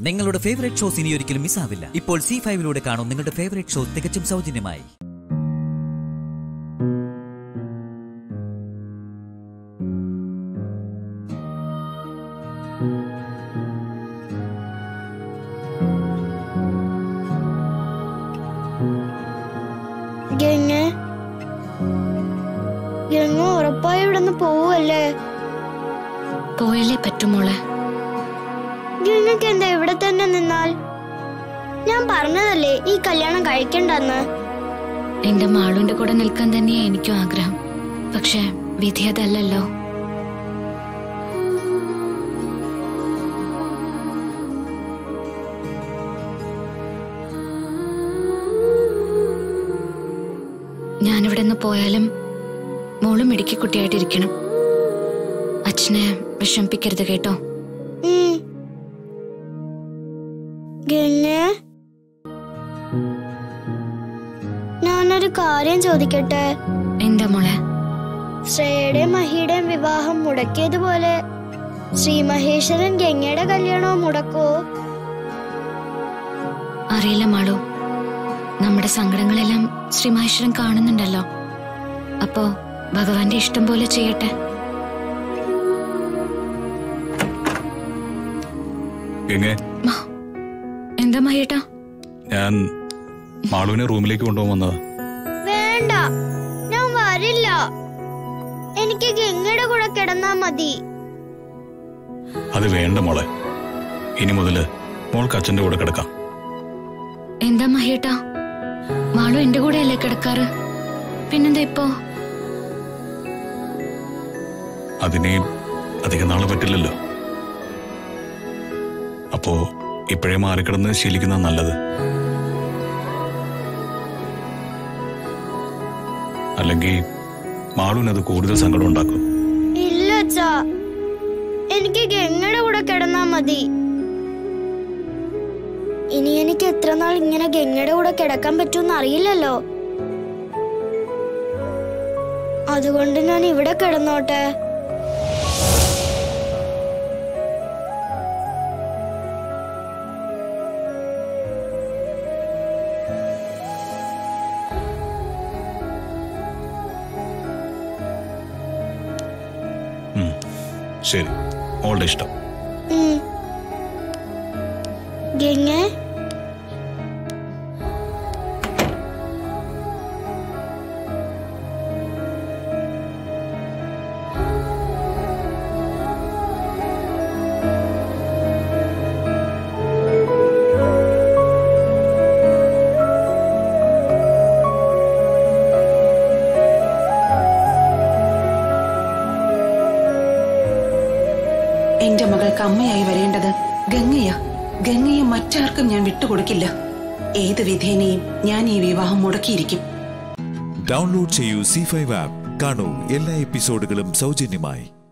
നിങ്ങളുടെ favourite shows ഇനി ഒരിക്കലും മിസ്സാവില്ല. ഇപ്പോൾ C5-ലൂടെ കാണും നിങ്ങളുടെ ഫേവറേറ്റ് ഷോ തികച്ചും സൗജന്യമായി. ഉറപ്പായി ഇവിടെ നിന്ന് പോവല്ലേ? പോയല്ലേ പറ്റുമോളെ. നിങ്ങൾക്ക് എന്താ ഇവിടെ തന്നെ നിന്നാൽ? ഞാൻ പറഞ്ഞതല്ലേ ഈ കല്യാണം കഴിക്കണ്ടെന്ന്. എന്റെ മാളുവിന്റെ കൂടെ നിൽക്കാൻ തന്നെയാ എനിക്കും ആഗ്രഹം. പക്ഷെ വിധി അതല്ലല്ലോ. ഞാനിവിടെ നിന്ന് പോയാലും മോളും മിടുക്കി കുട്ടിയായിട്ടിരിക്കണം. അച്ഛനെ വിഷമിപ്പിക്കരുത് കേട്ടോ. ഞാനൊരു കാര്യം ചോദിക്കട്ടെ? എന്താ മോളെ? ശ്രേയയുടെയും മഹിയുടെയും വിവാഹം മുടക്കിയതുപോലെ ശ്രീ മഹേശ്വരൻ ഗംഗയുടെ കല്യാണവും മുടക്കോ? അറിയില്ല മാളു. നമ്മുടെ സങ്കടങ്ങളെല്ലാം ശ്രീ മഹേശ്വരൻ കാണുന്നുണ്ടല്ലോ. അപ്പോ ഭഗവാന്റെ ഇഷ്ടം പോലെ ചെയ്യട്ടെ. എന്താ മഹേട്ടാ? ഞാൻ മാളുവിനെ റൂമിലേക്ക് കൊണ്ടുപോകുന്നത്. വേണ്ട, ഞാൻ വരില്ല. എനിക്ക് ഗംഗയുടെ കൂടെ കിടന്നാ മതി. അത് വേണ്ട മോളെ. ഇനി മുതല് മോൾക്ക് അച്ഛന്റെ കൂടെ കിടക്കാം. എന്താ മഹേട്ടാ? മാളു എന്റെ കൂടെ അല്ലേ കിടക്കാറ്? പിന്നെന്താ ഇപ്പോ? അതിനെ അധികം നാളെ പറ്റില്ലല്ലോ. അപ്പോ ഇപ്പോഴേ മാറിക്കിടന്ന് ശീലിക്കുന്ന നല്ലത്. അല്ലെങ്കിൽ മാളുവിനത് കൂടുതൽ സങ്കടം ഉണ്ടാക്കും. ഇല്ല അച്ഛാ, എനിക്ക് ഗംഗയുടെ കൂടെ കിടന്നാ മതി. ഇനി എനിക്ക് എത്ര നാൾ ഇങ്ങനെ ഗംഗയുടെ കൂടെ കിടക്കാൻ പറ്റുമെന്ന് അറിയില്ലല്ലോ. അതുകൊണ്ട് ഞാൻ ഇവിടെ കിടന്നോട്ടെ. ശരി, മോളുടെ ഇഷ്ടം. ഗംഗേ, എന്റെ മകൾക്ക് അമ്മയായി വരേണ്ടത് ഗംഗയാ. ഗംഗയെ മറ്റാർക്കും ഞാൻ വിട്ടുകൊടുക്കില്ല. ഏത് വിധേനയും ഞാൻ ഈ വിവാഹം മുടക്കിയിരിക്കും. ഡൗൺലോഡ് ചെയ്യൂ C5 ആപ്പ്. കാണൂ എല്ലാ എപ്പിസോഡുകളും സൗജന്യമായി.